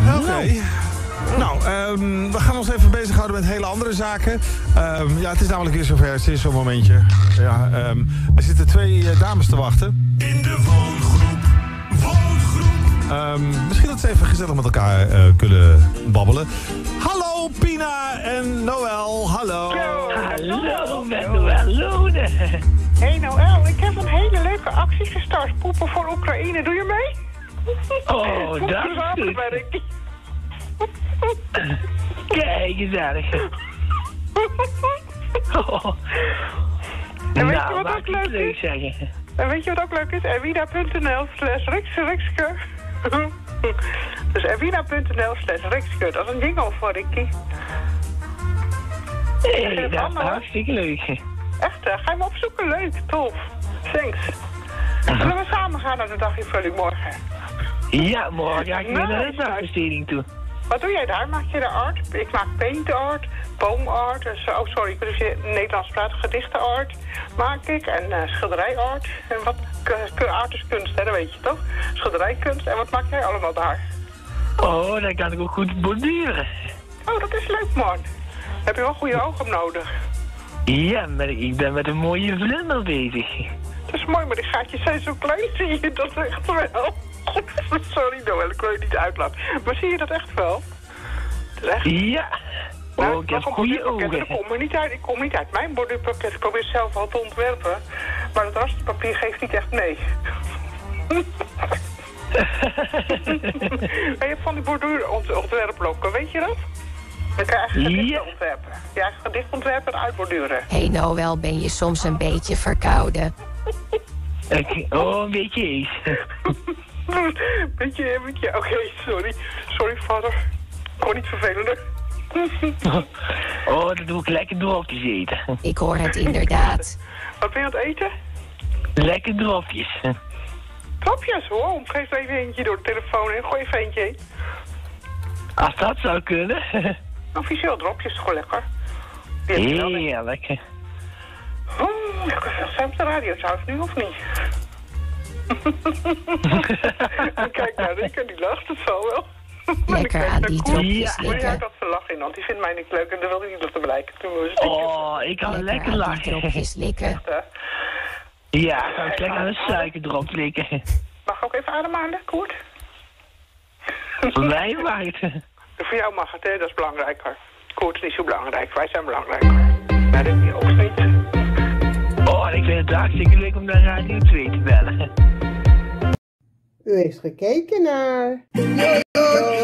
Oké. Nou, we gaan ons even bezighouden met hele andere zaken. Ja, het is namelijk weer zover. Het is zo'n momentje. Ja, er zitten 2 dames te wachten. In de woongroep. Misschien dat ze even gezellig met elkaar kunnen babbelen. Hallo Pina en Noël, hallo. Hallo, met Noël. Hey Noël, ik heb een hele leuke actie gestart. Poepen voor Oekraïne, doe je mee? Oh, dat is goed. Kijk, gezellig. Oh. En weet Nou, je wat mag ook ik leuk leuk is? zeggen? En weet je wat ook leuk is? Evina.nl/Rikske. Dus evina.nl/Rikske. Dat is een jingle voor Ricky. Hey, dat is hartstikke leuk. Echt, ga je me opzoeken? Leuk, tof. Thanks. Zullen we samen gaan naar de daginvulling morgen? Ja, morgen ga ik weer naar de dagbesteding toe. Wat doe jij daar? Maak je de art? Ik maak paint art, boomart. Oh, sorry, ik moet even Nederlands praten. Gedichtenart maak ik en schilderijart. En wat art is kunst, hè, dat weet je toch? Schilderijkunst. En wat maak jij allemaal daar? Oh, dan kan ik ook goed borduren. Oh, dat is leuk, man. Heb je wel goede ogen nodig? Ja, maar ik ben met een mooie vlinder bezig. Dat is mooi, maar die gaatjes zijn zo klein, zie je dat echt wel? Sorry Noël, ik wil je niet uitlaten. Maar zie je dat echt wel? Dat is echt... Ja. Nou, Oh, ik heb goede ogen. Ik kom niet uit mijn borduurpakket. Ik probeer zelf al te ontwerpen. Maar het rasterpapier geeft niet echt mee. En je hebt van die borduurontwerpblokken, weet je dat? Dan kan je eigen gedichten ontwerpen. Je eigen gedicht ontwerpen en uitborduren. Hey Noël, ben je soms een beetje verkouden? Een beetje eens. beetje, oké, sorry. Sorry, vader. Gewoon niet vervelender. Oh, dat doe ik lekker dropjes eten. Ik hoor het inderdaad. Wat ben je aan het eten? Lekker dropjes. Dropjes, hoor. Geef er even eentje door de telefoon en gooi even eentje heen. Als dat zou kunnen. Officieel dropjes, is gewoon lekker. Heerlijk. Ik kan veel zijn op de radio trouwens, nu of niet? Kijk nou, ik kan die lacht, het zal wel. Lekker aan die dropjes Maar jij likken. had ze lachen in, want die vindt mij niet leuk en dat wilde ik niet laten blijken. Oh, ik kan lekker aan die lachen. dropjes likken. Ja, ik kan lekker aan de suikerdrop likken. Mag ik ook even ademhalen, Koert? Voor mij mag het. Voor jou mag het, hè? Dat is belangrijker. Koert is niet zo belangrijk, wij zijn belangrijker. Nee, dat is ook niet. Oh, ik vind het hartstikke leuk om naar Radio 2 te bellen. U heeft gekeken naar...